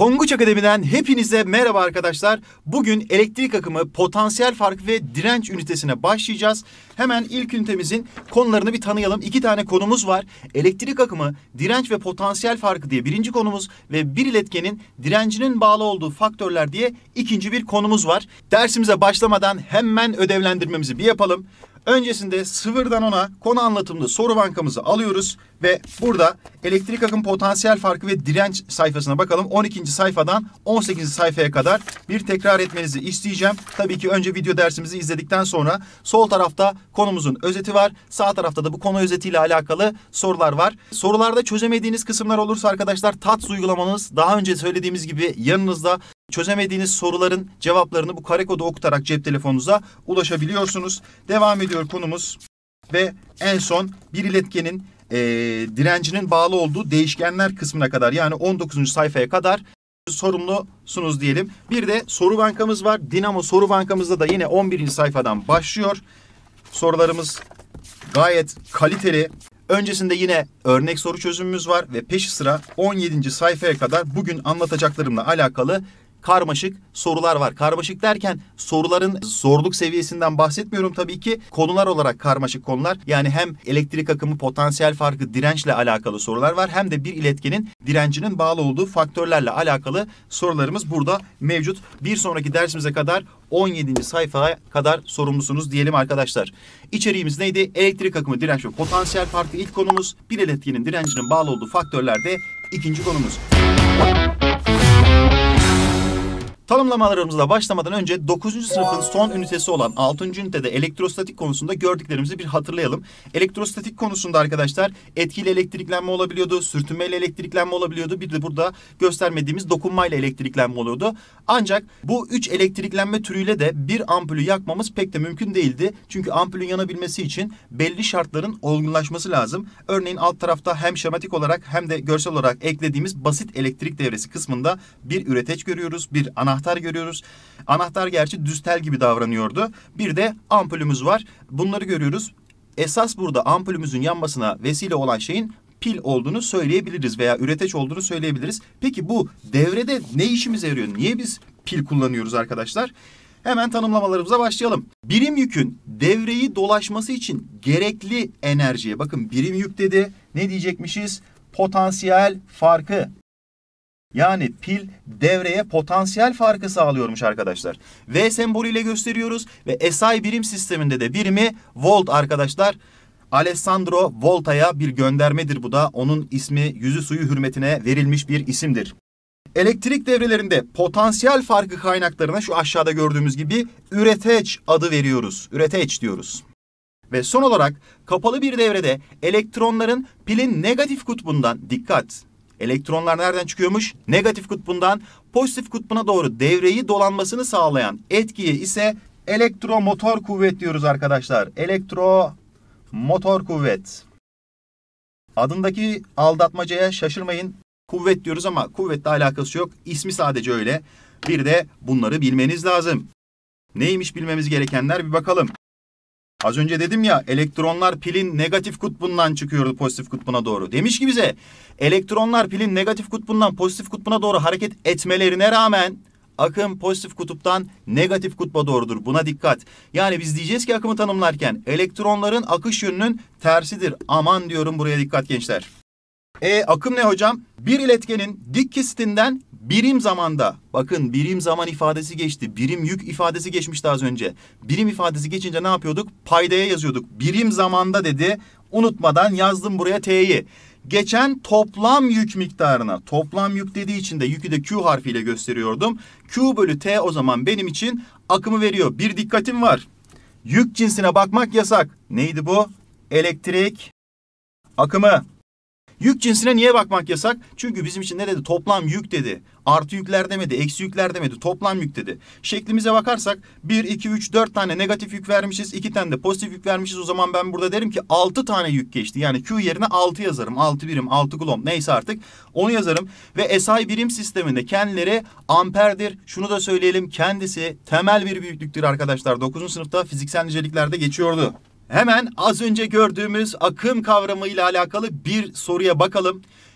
Tonguç Akademi'den hepinize merhaba arkadaşlar. Bugün elektrik akımı, potansiyel farkı ve direnç ünitesine başlayacağız. Hemen ilk ünitemizin konularını bir tanıyalım. 2 tane konumuz var. Elektrik akımı, direnç ve potansiyel farkı diye birinci konumuz ve bir iletkenin direncinin bağlı olduğu faktörler diye ikinci bir konumuz var. Dersimize başlamadan hemen ödevlendirmemizi bir yapalım. Öncesinde sıfırdan 10'a konu anlatımlı soru bankamızı alıyoruz ve burada elektrik akım, potansiyel farkı ve direnç sayfasına bakalım. 12. sayfadan 18. sayfaya kadar bir tekrar etmenizi isteyeceğim. Tabii ki önce video dersimizi izledikten sonra sol tarafta konumuzun özeti var. Sağ tarafta da bu konu özetiyle alakalı sorular var. Sorularda çözemediğiniz kısımlar olursa arkadaşlar TATS uygulamanız daha önce söylediğimiz gibi yanınızda. Çözemediğiniz soruların cevaplarını bu kare kodu okutarak cep telefonunuza ulaşabiliyorsunuz. Devam ediyor konumuz ve en son bir iletkenin direncinin bağlı olduğu değişkenler kısmına kadar, yani 19. sayfaya kadar sorumlusunuz diyelim. Bir de soru bankamız var. Dinamo soru bankamızda da yine 11. sayfadan başlıyor. Sorularımız gayet kaliteli. Öncesinde yine örnek soru çözümümüz var ve peşi sıra 17. sayfaya kadar bugün anlatacaklarımla alakalı karmaşık sorular var. Karmaşık derken soruların zorluk seviyesinden bahsetmiyorum tabii ki. Konular olarak karmaşık konular. Yani hem elektrik akımı, potansiyel farkı, dirençle alakalı sorular var. Hem de bir iletkenin direncinin bağlı olduğu faktörlerle alakalı sorularımız burada mevcut. Bir sonraki dersimize kadar 17. sayfaya kadar sorumlusunuz diyelim arkadaşlar. İçeriğimiz neydi? Elektrik akımı, direnç ve potansiyel farkı ilk konumuz. Bir iletkenin direncinin bağlı olduğu faktörler de ikinci konumuz. Tanımlamalarımıza başlamadan önce 9. sınıfın son ünitesi olan 6. ünitede elektrostatik konusunda gördüklerimizi bir hatırlayalım. Elektrostatik konusunda arkadaşlar etkili elektriklenme olabiliyordu, sürtünmeyle elektriklenme olabiliyordu. Bir de burada göstermediğimiz dokunmayla elektriklenme oluyordu. Ancak bu 3 elektriklenme türüyle de bir ampulü yakmamız pek de mümkün değildi. Çünkü ampulün yanabilmesi için belli şartların olgunlaşması lazım. Örneğin alt tarafta hem şematik olarak hem de görsel olarak eklediğimiz basit elektrik devresi kısmında bir üreteç görüyoruz, bir anahtar görüyoruz. Anahtar gerçi düz tel gibi davranıyordu. Bir de ampulümüz var. Bunları görüyoruz. Esas burada ampulümüzün yanmasına vesile olan şeyin pil olduğunu söyleyebiliriz veya üreteç olduğunu söyleyebiliriz. Peki bu devrede ne işimize yarıyor? Niye biz pil kullanıyoruz arkadaşlar? Hemen tanımlamalarımıza başlayalım. Birim yükün devreyi dolaşması için gerekli enerjiye, bakın birim yük dedi. Ne diyecekmişiz? Potansiyel farkı. Yani pil devreye potansiyel farkı sağlıyormuş arkadaşlar. V sembolüyle gösteriyoruz ve SI birim sisteminde de birimi volt arkadaşlar. Alessandro Volta'ya bir göndermedir bu da. Onun ismi yüzü suyu hürmetine verilmiş bir isimdir. Elektrik devrelerinde potansiyel farkı kaynaklarına şu aşağıda gördüğümüz gibi üreteç adı veriyoruz. Üreteç diyoruz. Ve son olarak kapalı bir devrede elektronların pilin negatif kutbundan, dikkat! Elektronlar nereden çıkıyormuş? Negatif kutbundan pozitif kutbuna doğru devreyi dolanmasını sağlayan etkiye ise elektromotor kuvvet diyoruz arkadaşlar. Elektromotor kuvvet. Adındaki aldatmacaya şaşırmayın. Kuvvet diyoruz ama kuvvetle alakası yok. İsmi sadece öyle. Bir de bunları bilmeniz lazım. Neymiş bilmemiz gerekenler bir bakalım. Az önce dedim ya, elektronlar pilin negatif kutbundan çıkıyordu pozitif kutbuna doğru. Demiş ki bize elektronlar pilin negatif kutbundan pozitif kutbuna doğru hareket etmelerine rağmen akım pozitif kutuptan negatif kutba doğrudur. Buna dikkat. Yani biz diyeceğiz ki akımı tanımlarken elektronların akış yönünün tersidir. Aman diyorum, buraya dikkat gençler. Akım ne hocam? Bir iletkenin dik kesitinden birim zamanda, bakın birim zaman ifadesi geçti. Birim yük ifadesi geçmişti az önce. Birim ifadesi geçince ne yapıyorduk? Paydaya yazıyorduk. Birim zamanda dedi. Unutmadan yazdım buraya T'yi. Geçen toplam yük miktarına. Toplam yük dediği için de yükü de Q harfiyle gösteriyordum. Q bölü T o zaman benim için akımı veriyor. Bir dikkatim var. Yük cinsine bakmak yasak. Neydi bu? Elektrik akımı. Yük cinsine niye bakmak yasak? Çünkü bizim için ne dedi? Toplam yük dedi. Artı yükler demedi, eksi yükler demedi. Toplam yük dedi. Şeklimize bakarsak 1, 2, 3, 4 tane negatif yük vermişiz. 2 tane de pozitif yük vermişiz. O zaman ben burada derim ki 6 tane yük geçti. Yani Q yerine 6 yazarım. 6 birim, 6 kulomb neyse artık onu yazarım. Ve SI birim sisteminde kendileri amperdir. Şunu da söyleyelim, kendisi temel bir büyüklüktür arkadaşlar. 9. sınıfta fiziksel niceliklerde geçiyordu. Hemen az önce gördüğümüz akım kavramıyla alakalı bir soruya bakalım.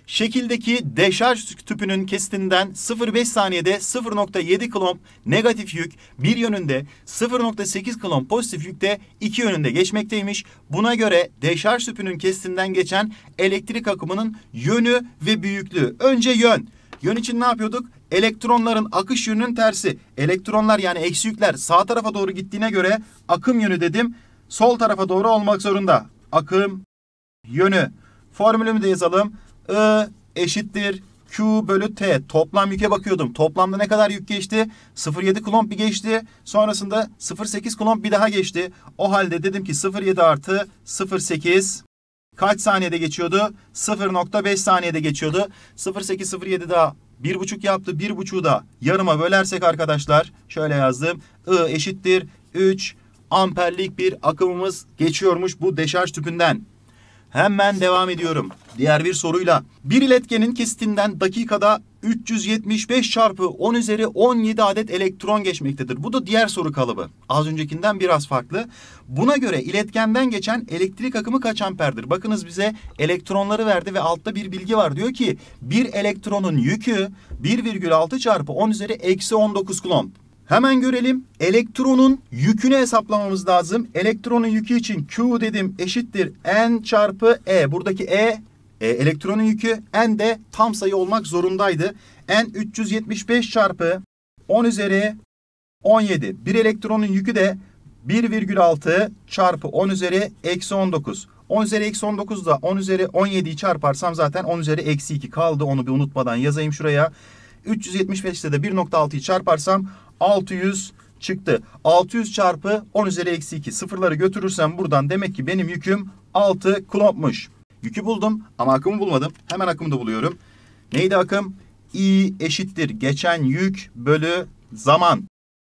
Şekildeki deşarj tüpünün kesitinden 0,5 saniyede 0,7 kulomb negatif yük bir yönünde, 0,8 kulomb pozitif yükte iki yönünde geçmekteymiş. Buna göre deşarj tüpünün kesitinden geçen elektrik akımının yönü ve büyüklüğü. Önce yön. Yön için ne yapıyorduk? Elektronların akış yönünün tersi. Elektronlar yani eksi yükler sağ tarafa doğru gittiğine göre akım yönü dedim. Sol tarafa doğru olmak zorunda. Akım yönü. Formülümü de yazalım. I eşittir Q bölü T. Toplam yüke bakıyordum. Toplamda ne kadar yük geçti? 0,7 kulomb bir geçti. Sonrasında 0,8 kulomb bir daha geçti. O halde dedim ki 0,7 artı 0,8 kaç saniyede geçiyordu? 0,5 saniyede geçiyordu. 0,8 0,7 daha 1,5 yaptı. 1,5'u da yarıma bölersek arkadaşlar şöyle yazdım. I eşittir 3 amperlik bir akımımız geçiyormuş bu deşarj tüpünden. Hemen devam ediyorum. Diğer bir soruyla. Bir iletkenin kesitinden dakikada 375 çarpı 10 üzeri 17 adet elektron geçmektedir. Bu da diğer soru kalıbı. Az öncekinden biraz farklı. Buna göre iletkenden geçen elektrik akımı kaç amperdir? Bakınız bize elektronları verdi ve altta bir bilgi var. Diyor ki bir elektronun yükü 1,6 çarpı 10 üzeri eksi 19 kulomb. Hemen görelim. Elektronun yükünü hesaplamamız lazım. Elektronun yükü için Q dedim eşittir N çarpı E. Buradaki elektronun yükü, N de tam sayı olmak zorundaydı. N 375 çarpı 10 üzeri 17. Bir elektronun yükü de 1,6 çarpı 10 üzeri eksi 19. 10 üzeri eksi 19 da 10 üzeri 17'yi çarparsam zaten 10 üzeri eksi 2 kaldı. Onu bir unutmadan yazayım şuraya. 375'te de 1,6'yı çarparsam 600 çıktı. 600 çarpı 10 üzeri eksi 2. Sıfırları götürürsem buradan demek ki benim yüküm 6 kulombmuş. Yükü buldum ama akımı bulmadım. Hemen akımı da buluyorum. Neydi akım? I eşittir geçen yük bölü zaman.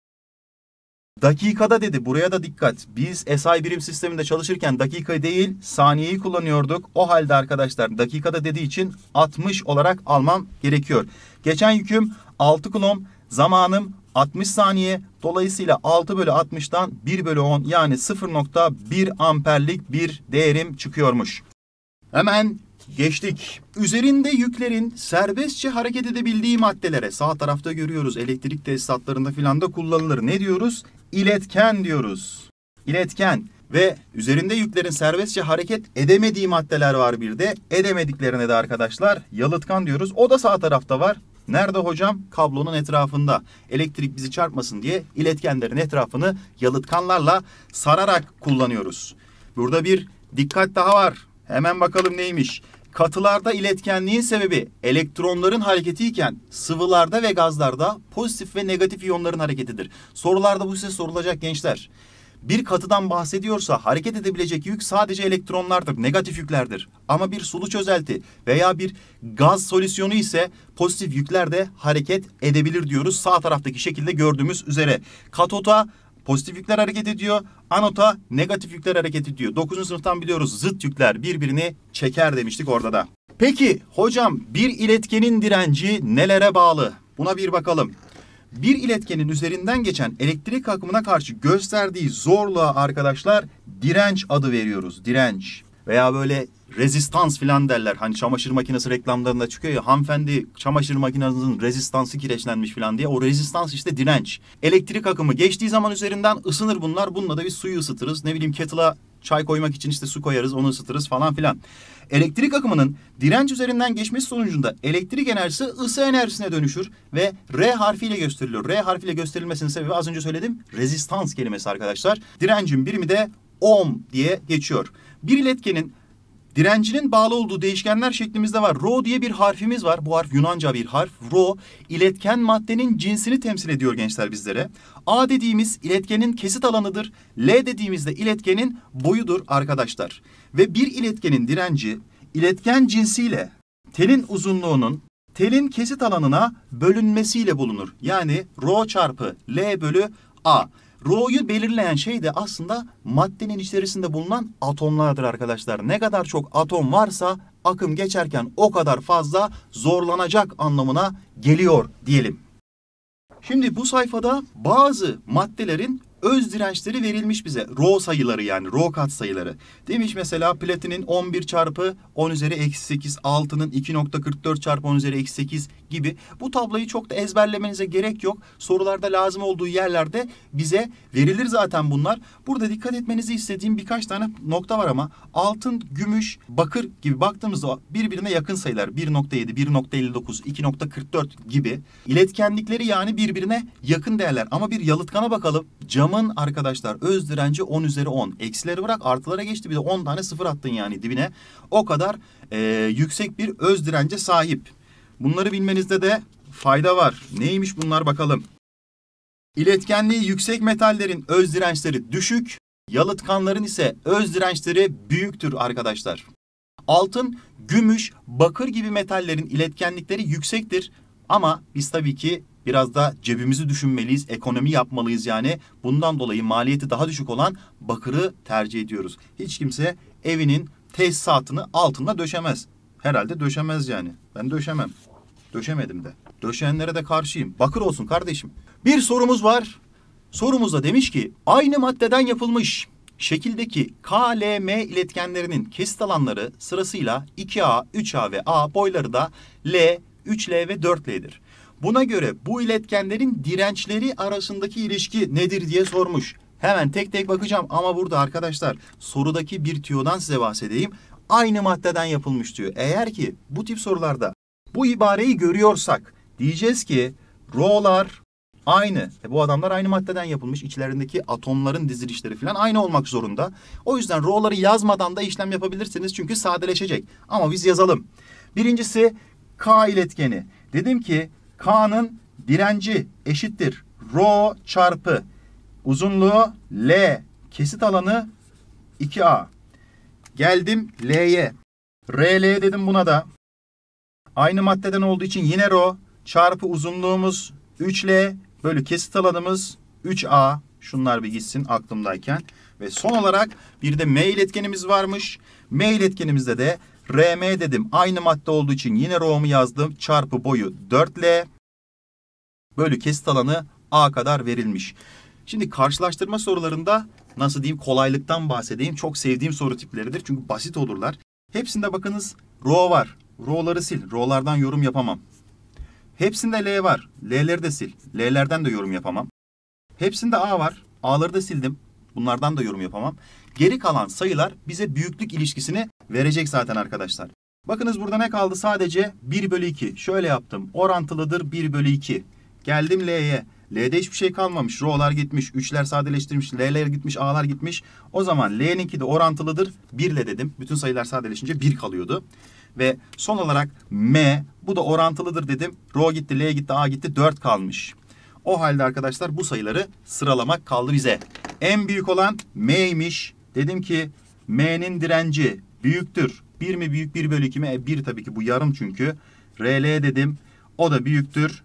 Dakikada dedi. Buraya da dikkat. Biz SI birim sisteminde çalışırken dakikayı değil saniyeyi kullanıyorduk. O halde arkadaşlar dakikada dediği için 60 olarak almam gerekiyor. Geçen yüküm 6 kulomb. Zamanım 60 saniye. Dolayısıyla 6 bölü 60'tan 1 bölü 10 yani 0,1 amperlik bir değerim çıkıyormuş. Hemen geçtik. Üzerinde yüklerin serbestçe hareket edebildiği maddelere sağ tarafta görüyoruz. Elektrik tesisatlarında filan da kullanılır. Ne diyoruz? İletken diyoruz. İletken ve üzerinde yüklerin serbestçe hareket edemediği maddeler var bir de. Edemediklerine de arkadaşlar yalıtkan diyoruz. O da sağ tarafta var. Nerede hocam? Kablonun etrafında. Elektrik bizi çarpmasın diye iletkenlerin etrafını yalıtkanlarla sararak kullanıyoruz. Burada bir dikkat daha var. Hemen bakalım neymiş? Katılarda iletkenliğin sebebi elektronların hareketiyken sıvılarda ve gazlarda pozitif ve negatif iyonların hareketidir. Sorularda bu size sorulacak gençler. Bir katıdan bahsediyorsa hareket edebilecek yük sadece elektronlardır, negatif yüklerdir. Ama bir sulu çözelti veya bir gaz solüsyonu ise pozitif yükler de hareket edebilir diyoruz. Sağ taraftaki şekilde gördüğümüz üzere. Katota pozitif yükler hareket ediyor, anota negatif yükler hareket ediyor. 9. sınıftan biliyoruz zıt yükler birbirini çeker demiştik orada da. Peki hocam bir iletkenin direnci nelere bağlı? Buna bir bakalım. Bir iletkenin üzerinden geçen elektrik akımına karşı gösterdiği zorluğa arkadaşlar direnç adı veriyoruz. Direnç veya böyle rezistans filan derler. Hani çamaşır makinesi reklamlarında çıkıyor ya hanımefendi çamaşır makinesinin rezistansı kireçlenmiş filan diye. O rezistans işte direnç. Elektrik akımı geçtiği zaman üzerinden ısınır bunlar. Bununla da bir suyu ısıtırız. Ne bileyim kettle'a çay koymak için işte su koyarız onu ısıtırız falan filan. Elektrik akımının direnç üzerinden geçmesi sonucunda elektrik enerjisi ısı enerjisine dönüşür ve R harfiyle gösteriliyor. R harfiyle gösterilmesinin sebebi az önce söyledim rezistans kelimesi arkadaşlar. Direncin birimi de ohm diye geçiyor. Bir iletkenin direncinin bağlı olduğu değişkenler şeklimizde var. Rho diye bir harfimiz var. Bu harf Yunanca bir harf. Rho iletken maddenin cinsini temsil ediyor gençler bizlere. A dediğimiz iletkenin kesit alanıdır. L dediğimizde iletkenin boyudur arkadaşlar. Ve bir iletkenin direnci iletken cinsiyle telin uzunluğunun telin kesit alanına bölünmesiyle bulunur. Yani Rho çarpı L bölü A. Rho'yu belirleyen şey de aslında maddenin içerisinde bulunan atomlardır arkadaşlar. Ne kadar çok atom varsa akım geçerken o kadar fazla zorlanacak anlamına geliyor diyelim. Şimdi bu sayfada bazı maddelerin öz dirençleri verilmiş bize. Rho sayıları yani rho katsayıları. Demiş mesela platinin 11 çarpı 10 üzeri eksi 8, altının 2.44 çarpı 10 üzeri eksi 8 gibi. Bu tabloyu çok da ezberlemenize gerek yok. Sorularda lazım olduğu yerlerde bize verilir zaten bunlar. Burada dikkat etmenizi istediğim birkaç tane nokta var ama altın, gümüş, bakır gibi baktığımızda birbirine yakın sayılar. 1.7, 1.59, 2.44 gibi. İletkenlikleri yani birbirine yakın değerler. Ama bir yalıtkana bakalım. Camın arkadaşlar öz direnci 10 üzeri 10. Eksileri bırak artılara geçti. Bir de 10 tane sıfır attın yani dibine. O kadar yüksek bir öz dirence sahip. Bunları bilmenizde de fayda var. Neymiş bunlar bakalım. İletkenliği yüksek metallerin öz dirençleri düşük. Yalıtkanların ise öz dirençleri büyüktür arkadaşlar. Altın, gümüş, bakır gibi metallerin iletkenlikleri yüksektir. Ama biz tabii ki biraz da cebimizi düşünmeliyiz, ekonomi yapmalıyız yani. Bundan dolayı maliyeti daha düşük olan bakırı tercih ediyoruz. Hiç kimse evinin tesisatını altınla döşemez. Herhalde döşemez yani. Ben döşemem. Döşemedim de. Döşeyenlere de karşıyım. Bakır olsun kardeşim. Bir sorumuz var. Sorumuzda demiş ki aynı maddeden yapılmış şekildeki KLM iletkenlerinin kesit alanları sırasıyla 2A, 3A ve A, boyları da L, 3L ve 4L'dir. Buna göre bu iletkenlerin dirençleri arasındaki ilişki nedir diye sormuş. Hemen tek tek bakacağım ama burada arkadaşlar sorudaki bir tüyodan size bahsedeyim. Aynı maddeden yapılmış diyor. Eğer ki bu tip sorularda bu ibareyi görüyorsak diyeceğiz ki R'lar aynı. Bu adamlar aynı maddeden yapılmış. İçlerindeki atomların dizilişleri falan aynı olmak zorunda. O yüzden R'ları yazmadan da işlem yapabilirsiniz. Çünkü sadeleşecek. Ama biz yazalım. Birincisi K iletkeni. Dedim ki K'nın direnci eşittir Rho çarpı uzunluğu L, kesit alanı 2A. Geldim L'ye. RL dedim buna da. Aynı maddeden olduğu için yine Rho çarpı uzunluğumuz 3L bölü kesit alanımız 3A. Şunlar bir gitsin aklımdayken. Ve son olarak bir de M iletkenimiz varmış. M iletkenimizde de RM dedim. Aynı madde olduğu için yine Rho'mu yazdım. Çarpı boyu 4L bölü kesit alanı A kadar verilmiş. Şimdi karşılaştırma sorularında nasıl diyeyim kolaylıktan bahsedeyim. Çok sevdiğim soru tipleridir. Çünkü basit olurlar. Hepsinde bakınız Rho var. Rho'ları sil. Rho'lardan yorum yapamam. Hepsinde L var. L'leri de sil. L'lerden de yorum yapamam. Hepsinde A var. A'ları da sildim. Bunlardan da yorum yapamam. Geri kalan sayılar bize büyüklük ilişkisini verecek zaten arkadaşlar. Bakınız burada ne kaldı? Sadece 1 bölü 2. Şöyle yaptım. Orantılıdır 1 bölü 2. Geldim L'ye. L'de hiçbir şey kalmamış. Rho'lar gitmiş. 3'ler sadeleştirmiş. L'ler gitmiş. A'lar gitmiş. O zaman L'ninki de orantılıdır 1 ile dedim. Bütün sayılar sadeleşince 1 kalıyordu. Ve son olarak M. Bu da orantılıdır dedim. Rho gitti, L gitti, A gitti. 4 kalmış. O halde arkadaşlar bu sayıları sıralamak kaldı bize. En büyük olan M'ymiş. Dedim ki M'nin direnci büyüktür. 1 mi büyük 1 bölü 2 mi? 1 tabii ki bu yarım çünkü. RL dedim. O da büyüktür.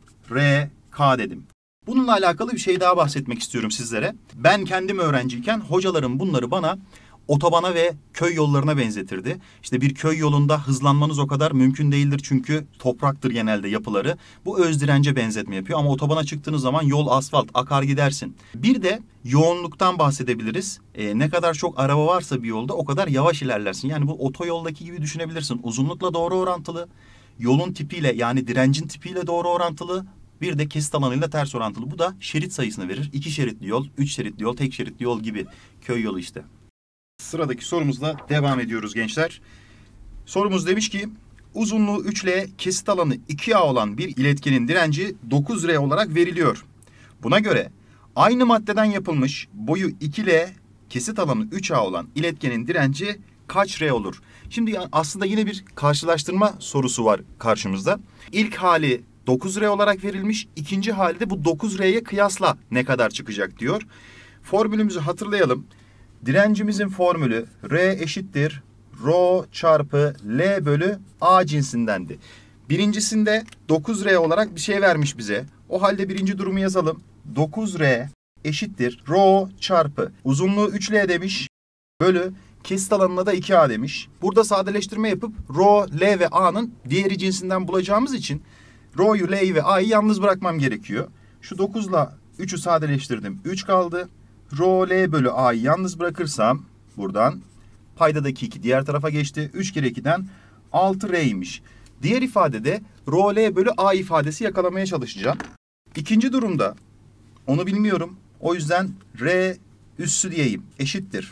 RK dedim. Bununla alakalı bir şey daha bahsetmek istiyorum sizlere. Ben kendim öğrenciyken hocalarım bunları bana otobana ve köy yollarına benzetirdi. İşte bir köy yolunda hızlanmanız o kadar mümkün değildir çünkü topraktır genelde yapıları. Bu öz dirence benzetme yapıyor ama otobana çıktığınız zaman yol asfalt akar gidersin. Bir de yoğunluktan bahsedebiliriz. Ne kadar çok araba varsa bir yolda o kadar yavaş ilerlersin. Yani bu otoyoldaki gibi düşünebilirsin. Uzunlukla doğru orantılı, yolun tipiyle yani direncin tipiyle doğru orantılı. Bir de kesit alanıyla ters orantılı. Bu da şerit sayısını verir. 2 şeritli yol, 3 şeritli yol, tek şeritli yol gibi. Köy yolu işte. Sıradaki sorumuzla devam ediyoruz gençler. Sorumuz demiş ki uzunluğu 3L, kesit alanı 2A olan bir iletkenin direnci 9R olarak veriliyor. Buna göre aynı maddeden yapılmış boyu 2L, kesit alanı 3A olan iletkenin direnci kaç R olur? Şimdi aslında yine bir karşılaştırma sorusu var karşımızda. İlk hali 9R olarak verilmiş. İkinci halde bu 9R'ye kıyasla ne kadar çıkacak diyor. Formülümüzü hatırlayalım. Direncimizin formülü R eşittir Rho çarpı L bölü A cinsindendi. Birincisinde 9R olarak bir şey vermiş bize. O halde birinci durumu yazalım. 9R eşittir Rho çarpı uzunluğu 3L demiş bölü kesit alanına da 2A demiş. Burada sadeleştirme yapıp Rho, L ve A'nın diğeri cinsinden bulacağımız için Rho'yu, L'yi ve A'yı yalnız bırakmam gerekiyor. Şu 9'la 3'ü sadeleştirdim. 3 kaldı. Rho L bölü A'yı yalnız bırakırsam buradan paydadaki 2 diğer tarafa geçti. 3 kere 2'den 6R'ymiş. Diğer ifadede Rho L bölü A ifadesi yakalamaya çalışacağım. İkinci durumda onu bilmiyorum. O yüzden R üssü diyeyim. Eşittir.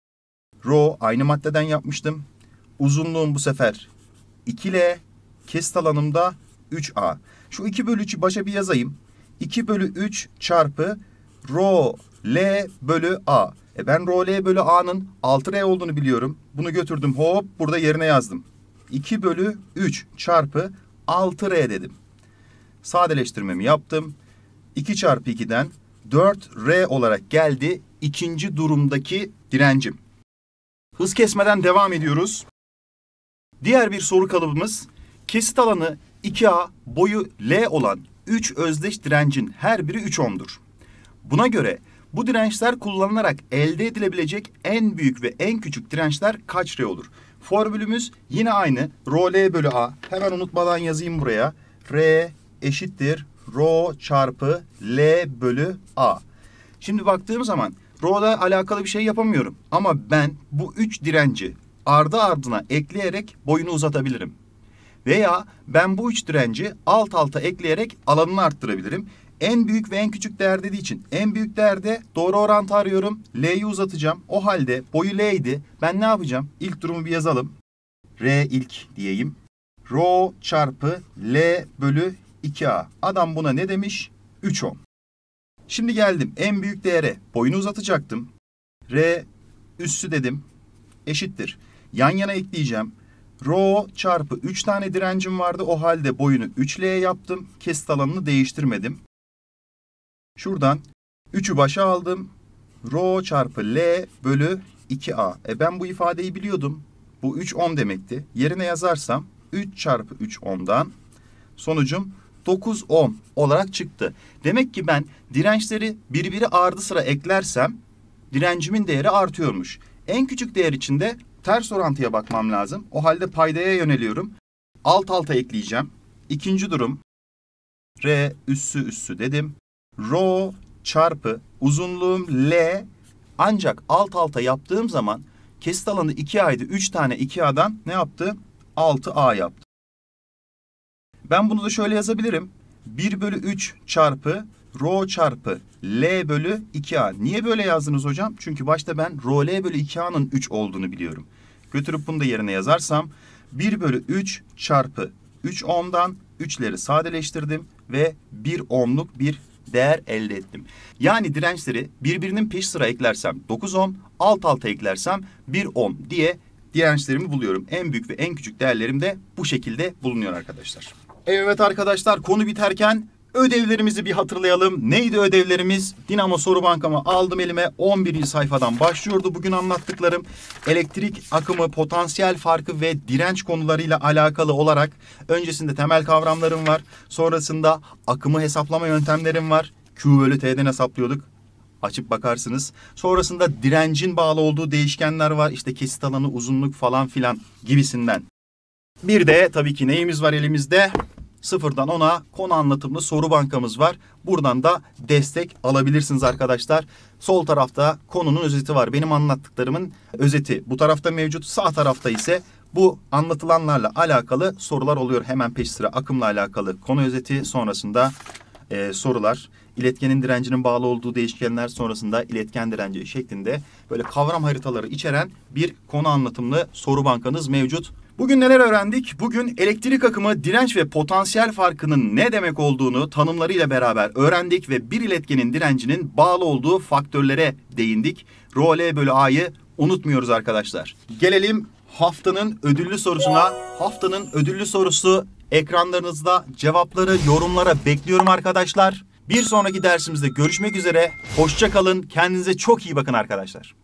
Rho aynı maddeden yapmıştım. Uzunluğum bu sefer 2L. Kesit alanımda 3A. Şu 2 bölü 3'ü başa bir yazayım. 2 bölü 3 çarpı Rho L bölü A. Ben Rho L bölü A'nın 6R olduğunu biliyorum. Bunu götürdüm hop burada yerine yazdım. 2 bölü 3 çarpı 6R dedim. Sadeleştirmemi yaptım. 2 çarpı 2'den 4R olarak geldi ikinci durumdaki direncim. Hız kesmeden devam ediyoruz. Diğer bir soru kalıbımız kesit alanı 2A, boyu L olan 3 özdeş direncin her biri 3 ohm'dur. Buna göre bu dirençler kullanılarak elde edilebilecek en büyük ve en küçük dirençler kaç R olur? Formülümüz yine aynı. Rho L bölü A. Hemen unutmadan yazayım buraya. R eşittir Rho çarpı L bölü A. Şimdi baktığım zaman Rho'da alakalı bir şey yapamıyorum. Ama ben bu 3 direnci ardı ardına ekleyerek boyunu uzatabilirim. Veya ben bu 3 direnci alt alta ekleyerek alanını arttırabilirim. En büyük ve en küçük değer dediği için en büyük değerde doğru orantı arıyorum. L'yi uzatacağım. O halde boyu L idi. Ben ne yapacağım? İlk durumu bir yazalım. R ilk diyeyim. Rho çarpı L bölü 2A. Adam buna ne demiş? 3 ohm. Şimdi geldim en büyük değere. Boyunu uzatacaktım. R üssü dedim. Eşittir. Yan yana ekleyeceğim. Rho çarpı 3 tane direncim vardı. O halde boyunu 3L'ye yaptım. Kesit alanını değiştirmedim. Şuradan 3'ü başa aldım. Rho çarpı L bölü 2A. Ben bu ifadeyi biliyordum. Bu 3 ohm demekti. Yerine yazarsam 3 çarpı 3 ohm'dan sonucum 9 ohm olarak çıktı. Demek ki ben dirençleri birbiri ardı sıra eklersem direncimin değeri artıyormuş. En küçük değer için de ters orantıya bakmam lazım. O halde paydaya yöneliyorum. Alt alta ekleyeceğim. İkinci durum R üssü dedim. Rho çarpı uzunluğum L ancak alt alta yaptığım zaman kesit alanı 2A'ydı. 3 tane 2A'dan ne yaptı? 6A yaptı. Ben bunu da şöyle yazabilirim. 1 bölü 3 çarpı Rho çarpı L bölü 2A. Niye böyle yazdınız hocam? Çünkü başta ben Rho L bölü 2A'nın 3 olduğunu biliyorum. Götürüp bunu da yerine yazarsam 1 bölü 3 çarpı 3 ohm'dan 3'leri sadeleştirdim ve 1 ohm'luk bir değer elde ettim. Yani dirençleri birbirinin peş sıra eklersem 9 ohm, alt alta eklersem 1 ohm diye dirençlerimi buluyorum. En büyük ve en küçük değerlerim de bu şekilde bulunuyor arkadaşlar. Evet arkadaşlar, konu biterken ödevlerimizi bir hatırlayalım. Neydi ödevlerimiz? Dinamo soru bankamı aldım elime. 11. sayfadan başlıyordu bugün anlattıklarım. Elektrik akımı, potansiyel farkı ve direnç konularıyla alakalı olarak öncesinde temel kavramlarım var. Sonrasında akımı hesaplama yöntemlerim var. Q bölü T'den hesaplıyorduk. Açıp bakarsınız. Sonrasında direncin bağlı olduğu değişkenler var. İşte kesit alanı, uzunluk falan filan gibisinden. Bir de tabii ki neyimiz var elimizde? Sıfırdan 10'a konu anlatımlı soru bankamız var. Buradan da destek alabilirsiniz arkadaşlar. Sol tarafta konunun özeti var. Benim anlattıklarımın özeti bu tarafta mevcut. Sağ tarafta ise bu anlatılanlarla alakalı sorular oluyor. Hemen peş sıra akımla alakalı konu özeti, sonrasında sorular. İletkenin direncinin bağlı olduğu değişkenler, sonrasında iletken direnci şeklinde böyle kavram haritaları içeren bir konu anlatımlı soru bankanız mevcut. Bugün neler öğrendik? Bugün elektrik akımı, direnç ve potansiyel farkının ne demek olduğunu tanımlarıyla beraber öğrendik ve bir iletkenin direncinin bağlı olduğu faktörlere değindik. Rho L bölü A'yı unutmuyoruz arkadaşlar. Gelelim haftanın ödüllü sorusuna. Haftanın ödüllü sorusu ekranlarınızda, cevapları yorumlara bekliyorum arkadaşlar. Bir sonraki dersimizde görüşmek üzere. Hoşça kalın. Kendinize çok iyi bakın arkadaşlar.